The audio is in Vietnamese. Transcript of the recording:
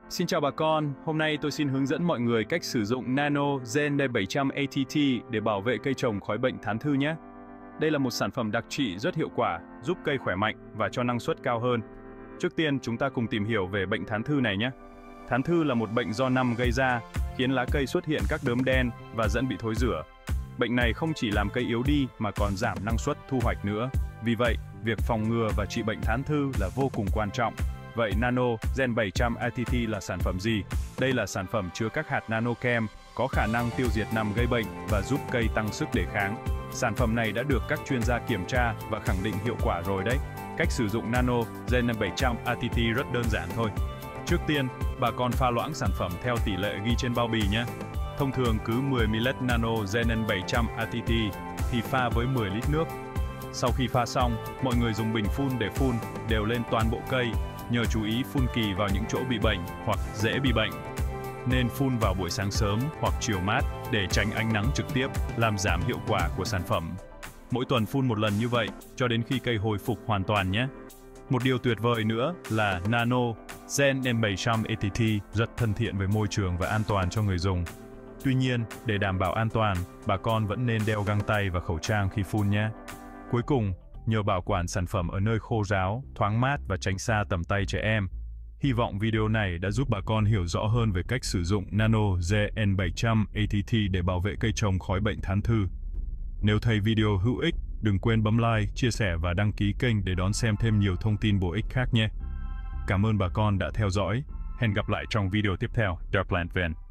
Xin chào bà con, hôm nay tôi xin hướng dẫn mọi người cách sử dụng Nano Gen 700 ATT để bảo vệ cây trồng khỏi bệnh thán thư nhé. Đây là một sản phẩm đặc trị rất hiệu quả, giúp cây khỏe mạnh và cho năng suất cao hơn. Trước tiên chúng ta cùng tìm hiểu về bệnh thán thư này nhé. Thán thư là một bệnh do nằm gây ra, khiến lá cây xuất hiện các đốm đen và dẫn bị thối rữa. Bệnh này không chỉ làm cây yếu đi mà còn giảm năng suất thu hoạch nữa. Vì vậy, việc phòng ngừa và trị bệnh thán thư là vô cùng quan trọng. Vậy Nano Gen 700 ATT là sản phẩm gì? Đây là sản phẩm chứa các hạt nanochem có khả năng tiêu diệt nằm gây bệnh và giúp cây tăng sức đề kháng. Sản phẩm này đã được các chuyên gia kiểm tra và khẳng định hiệu quả rồi đấy. Cách sử dụng Nano Gen 700 ATT rất đơn giản thôi. Trước tiên, bà con pha loãng sản phẩm theo tỷ lệ ghi trên bao bì nhé. Thông thường cứ 10 ml Nano Gen 700 ATT thì pha với 10 lít nước. Sau khi pha xong, mọi người dùng bình phun để phun đều lên toàn bộ cây. Nhờ chú ý phun kỳ vào những chỗ bị bệnh hoặc dễ bị bệnh. Nên phun vào buổi sáng sớm hoặc chiều mát để tránh ánh nắng trực tiếp, làm giảm hiệu quả của sản phẩm. Mỗi tuần phun một lần như vậy cho đến khi cây hồi phục hoàn toàn nhé. Một điều tuyệt vời nữa là Nano Gen 700 ATT rất thân thiện với môi trường và an toàn cho người dùng. Tuy nhiên, để đảm bảo an toàn, bà con vẫn nên đeo găng tay và khẩu trang khi phun nhé. Cuối cùng, nhờ bảo quản sản phẩm ở nơi khô ráo, thoáng mát và tránh xa tầm tay trẻ em. Hy vọng video này đã giúp bà con hiểu rõ hơn về cách sử dụng Nano Gen 700 ATT để bảo vệ cây trồng khỏi bệnh thán thư. Nếu thấy video hữu ích, đừng quên bấm like, chia sẻ và đăng ký kênh để đón xem thêm nhiều thông tin bổ ích khác nhé. Cảm ơn bà con đã theo dõi. Hẹn gặp lại trong video tiếp theo. Darkland Van.